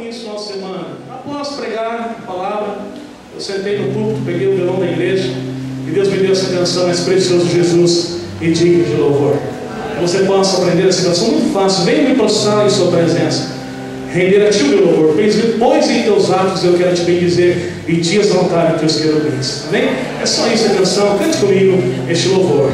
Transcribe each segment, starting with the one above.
isso na semana. Após pregar a palavra, eu sentei no púlpito, peguei o violão da igreja e Deus me deu essa canção, Mais Precioso Jesus e Digno de Louvor. Que você possa aprender essa canção muito fácil. Venha me prostrar em sua presença, render a ti o meu louvor, pois em teus atos eu quero te bendizer e te exaltar em teus querubins. Amém? É só isso a canção. Cante comigo este louvor.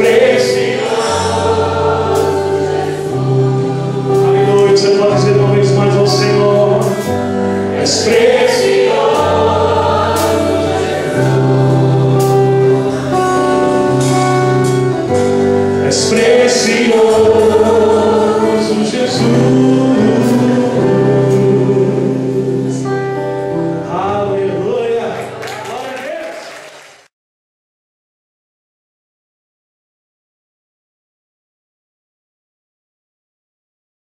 Você pode dizer uma vez Senhor, és precioso, Jesus. És precioso.